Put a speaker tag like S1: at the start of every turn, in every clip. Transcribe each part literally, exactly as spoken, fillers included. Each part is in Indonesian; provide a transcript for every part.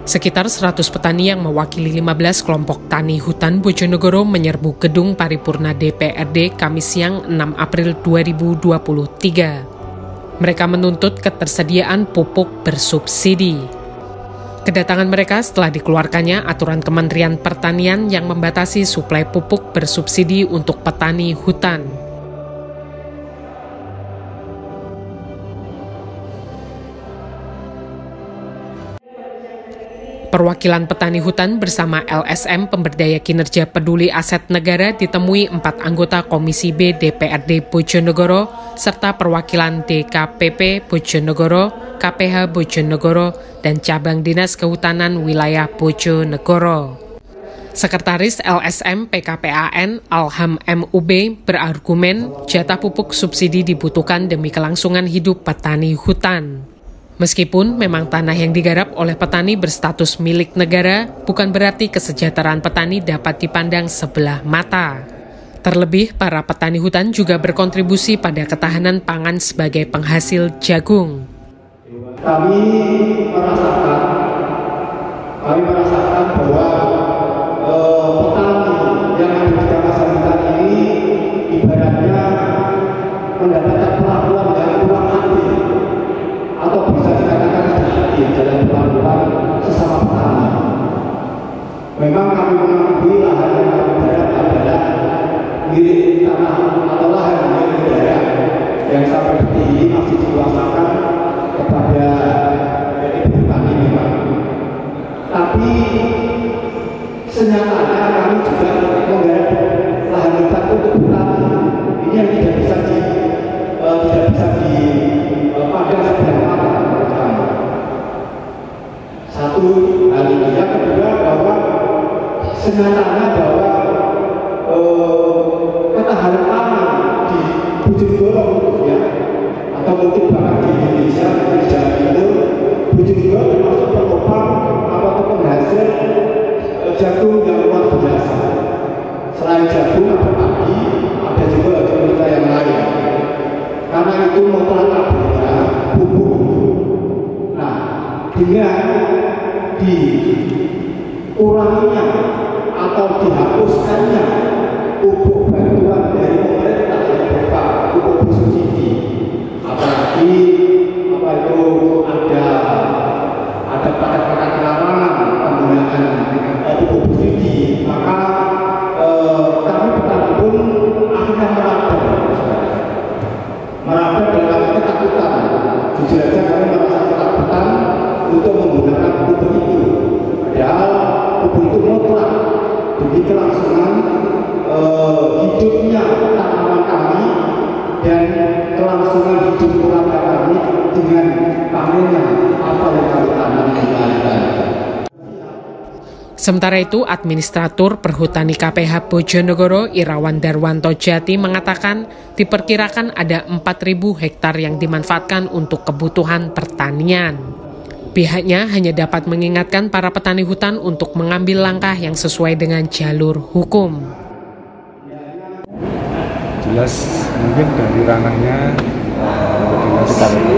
S1: Sekitar seratus petani yang mewakili lima belas kelompok tani hutan Bojonegoro menyerbu gedung paripurna D P R D Kamis siang enam April dua ribu dua puluh tiga. Mereka menuntut ketersediaan pupuk bersubsidi. Kedatangan mereka setelah dikeluarkannya aturan Kementerian Pertanian yang membatasi suplai pupuk bersubsidi untuk petani hutan. Perwakilan petani hutan bersama L S M Pemberdaya Kinerja Peduli Aset Negara ditemui empat anggota Komisi B D P R D Bojonegoro serta perwakilan D K P P Bojonegoro, K P H Bojonegoro, dan Cabang Dinas Kehutanan Wilayah Bojonegoro. Sekretaris L S M P K P A N Alham M U B berargumen jatah pupuk subsidi dibutuhkan demi kelangsungan hidup petani hutan. Meskipun memang tanah yang digarap oleh petani berstatus milik negara, bukan berarti kesejahteraan petani dapat dipandang sebelah mata. Terlebih, para petani hutan juga berkontribusi pada ketahanan pangan sebagai penghasil jagung.
S2: Kami merasakan, kami merasakan bahwa eh, petani yang ada di kawasan hutan ini ibaratnya mendapatkan perlakuan yang kurang adil, atau bisa dikatakan tidak adil dalam perlakuan sesama petani. Memang kami mengakui lahan yang kami garap adalah milik tanah atau lahan milik negara yang sampai detik ini masih dikuasakan kepada P T Perhutani memang. Tapi senyatanya kami juga menggarap lahan hutan untuk petani. Ini yang tidak bisa di uh, tidak bisa di pandang sebelah mata pertama. Satu hal ini, yang kedua bahwa senyatanya bahwa eh, ketahanan pangan di Bojonegoro ya, atau mungkin bahkan di Indonesia di Jawa Timur, Bojonegoro termasuk penopang atau penghasil eh, jagung yang luar biasa. Selain jagung ada padi, ada juga komoditas yang lain. Karena itu mutlak pupuk. Nah, dengan dikuranginya atau dihapuskannya pupuk bantuan dari pemerintah yang berupa pupuk bersubsidi, apalagi apa itu ada ada paket-paket larangan penggunaan pupuk bersubsidi, maka eh, kami petani pun akhirnya merabak. Merabak dalam ketakutan. Jujur saja kami merasa ketakutan untuk menggunakan pupuk itu. Padahal pupuk itu mutlak demi kelangsungan eh, hidupnya tanaman kami dan kelangsungan hidup keluarga kami dengan panennya apa yang kami tanam di lahan.
S1: Sementara itu, Administratur Perhutani K P H Bojonegoro Irawan Darwanto Jati mengatakan diperkirakan ada empat ribu hektar yang dimanfaatkan untuk kebutuhan pertanian. Pihaknya hanya dapat mengingatkan para petani hutan untuk mengambil langkah yang sesuai dengan jalur hukum.
S3: Jelas mungkin dari ranahnya dinas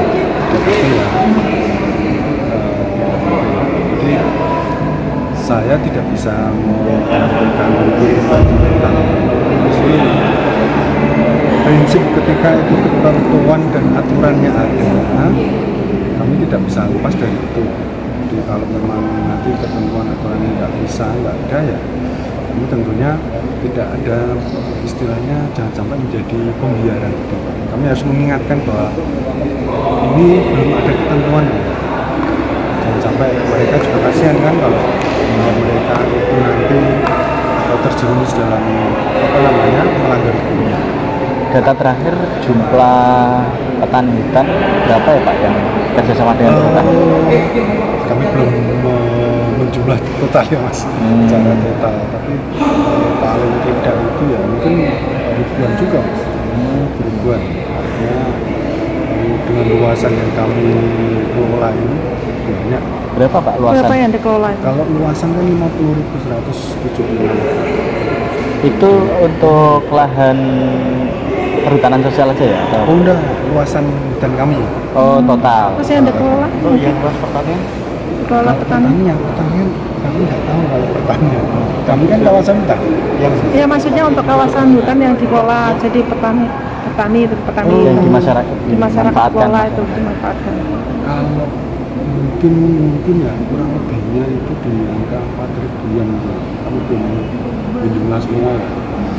S3: saya tidak bisa menyampaikan tentang ini. Prinsip ketika itu ketentuan dan aturannya ada, kami tidak bisa lepas dari itu. Jadi kalau memang nanti ketentuan aturannya nggak bisa, nggak ada ya, kami tentunya tidak ada istilahnya jangan sampai menjadi pembiaran. Kami harus mengingatkan bahwa ini belum ada ketentuan. Jangan sampai mereka juga kasihan kan kalau mereka itu nanti terjerumus dalam apa namanya melanggar hukum.
S4: Data terakhir jumlah petani hutan berapa ya Pak yang kerjasama dengan perhutani?
S3: Uh, kami belum uh, menjumlah total ya Mas, hmm. secara total. Tapi uh, paling tidak itu ya mungkin ribuan juga Mas, hmm. ribuan. Artinya uh, dengan luasan yang kami kelola ini banyak.
S4: Berapa Pak luasan?
S5: Berapa yang dikelola?
S3: Kalau luasan kan lima puluh ribu seratus tujuh puluh.
S4: Itu untuk lahan perhutanan sosial aja ya?
S3: Oh enggak, luasan hutan kami.
S4: Oh total.
S5: Masih yang dikelola?
S4: Oh yang luas pertanian?
S5: dikelola petani?
S3: Pertanian, pertanian kami nggak tahu kalau pertanian. Kami kan kawasan hutan. Yang
S5: ya maksudnya untuk kawasan hutan yang dikelola jadi petani, petani, petani
S4: oh, yang di masyarakat,
S5: di masyarakat kelola itu dimanfaatkan.
S3: Kalau mungkin mungkin ya kurang lebihnya itu di angka empat ribuan kami punya jumlah semua ya.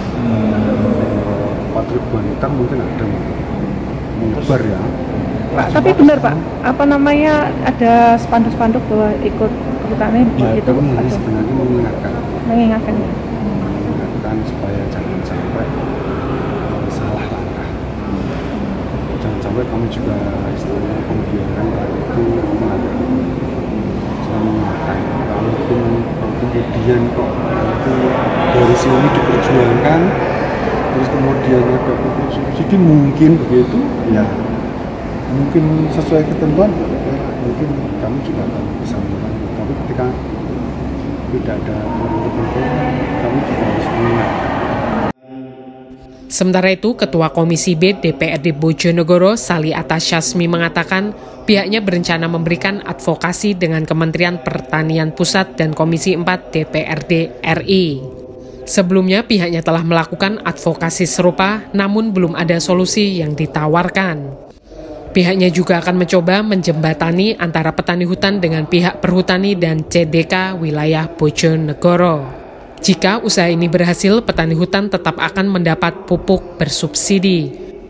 S3: Empat ribuan hektar mungkin ada menyebar ya.
S5: Pak, tapi benar Pak, apa namanya ada spanduk-spanduk bahwa ikut perhutani
S3: ya,
S5: itu
S3: ini sebenarnya mengingatkan
S5: mengingatkan
S3: mengingatkan supaya jangan sampai salah langkah, jangan sampai kamu juga istilahnya pembiaran itu melanggar. Saya mengingatkan kalaupun kemudian kok nanti dari sini diperjuangkan terus kemudian ada pupuk subsidi mungkin begitu ya, mungkin sesuai ketentuan ya, mungkin kamu juga akan bisa melakukan, tapi ketika tidak ada ketentuan kamu juga harus mengingatkan.
S1: Sementara itu, Ketua Komisi B D P R D Bojonegoro Sali Atasyasmi mengatakan pihaknya berencana memberikan advokasi dengan Kementerian Pertanian Pusat dan Komisi empat D P R D R I. Sebelumnya pihaknya telah melakukan advokasi serupa, namun belum ada solusi yang ditawarkan. Pihaknya juga akan mencoba menjembatani antara petani hutan dengan pihak perhutani dan C D K wilayah Bojonegoro. Jika usaha ini berhasil, petani hutan tetap akan mendapat pupuk bersubsidi.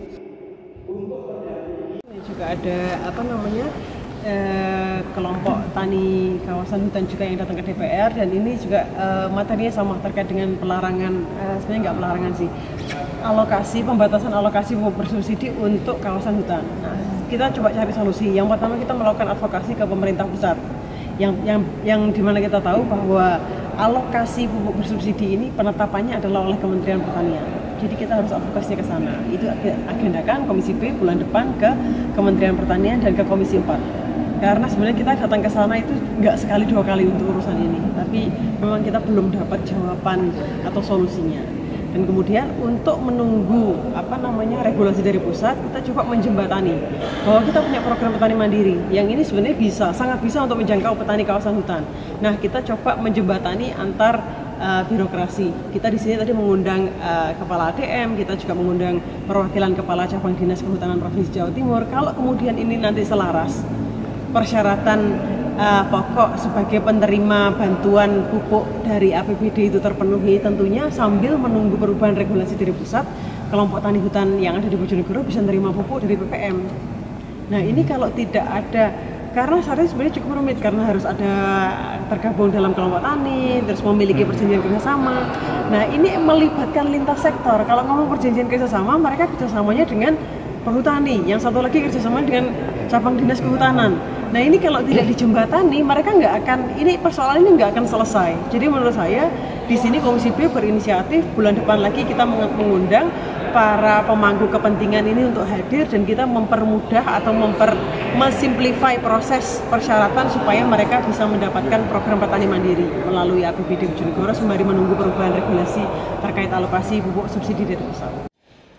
S6: Juga ada apa namanya eh, kelompok tani kawasan hutan juga yang datang ke D P R, dan ini juga eh, materinya sama terkait dengan pelarangan, eh, sebenarnya nggak pelarangan sih, alokasi, pembatasan alokasi pupuk bersubsidi untuk kawasan hutan. Nah, kita coba cari solusi. Yang pertama kita melakukan advokasi ke pemerintah pusat, yang yang yang dimana kita tahu bahwa alokasi pupuk bersubsidi ini penetapannya adalah oleh Kementerian Pertanian. Jadi kita harus advokasinya ke sana. Itu agendakan Komisi B bulan depan ke Kementerian Pertanian dan ke Komisi empat. Karena sebenarnya kita datang ke sana itu nggak sekali dua kali untuk urusan ini, tapi memang kita belum dapat jawaban atau solusinya. Dan kemudian untuk menunggu apa namanya regulasi dari pusat, kita coba menjembatani bahwa kita punya program petani mandiri yang ini sebenarnya bisa, sangat bisa untuk menjangkau petani kawasan hutan. Nah, kita coba menjembatani antar uh, birokrasi. Kita di sini tadi mengundang uh, kepala A D M, kita juga mengundang perwakilan kepala cabang dinas kehutanan Provinsi Jawa Timur. Kalau kemudian ini nanti selaras, persyaratan uh, pokok sebagai penerima bantuan pupuk dari A P B D itu terpenuhi, tentunya sambil menunggu perubahan regulasi dari pusat, kelompok tani hutan yang ada di Bojonegoro bisa menerima pupuk dari P P M. Nah, ini kalau tidak ada, karena saat ini sebenarnya cukup rumit karena harus ada tergabung dalam kelompok tani, terus memiliki perjanjian kerjasama. Nah, ini melibatkan lintas sektor. Kalau ngomong perjanjian kerjasama, mereka kerjasamanya dengan perhutani, yang satu lagi kerjasama dengan cabang dinas kehutanan. Nah, ini kalau tidak dijembatani, mereka nggak akan, ini persoalan ini nggak akan selesai. Jadi menurut saya di sini Komisi B berinisiatif bulan depan lagi kita mengundang para pemangku kepentingan ini untuk hadir, dan kita mempermudah atau memper mesimplify proses persyaratan supaya mereka bisa mendapatkan program petani mandiri melalui A P B D Bojonegoro sembari menunggu perubahan regulasi terkait alokasi pupuk subsidi dari pusat.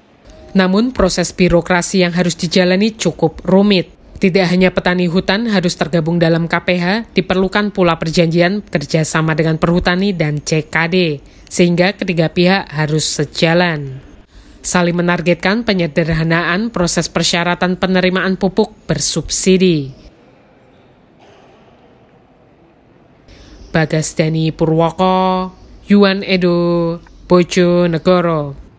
S1: Namun proses birokrasi yang harus dijalani cukup rumit. Tidak hanya petani hutan harus tergabung dalam K P H, diperlukan pula perjanjian kerjasama dengan perhutani dan C K D, sehingga ketiga pihak harus sejalan. Saling menargetkan penyederhanaan proses persyaratan penerimaan pupuk bersubsidi. Bagas Dani Purwoko, Yuan Edo, Bojonegoro.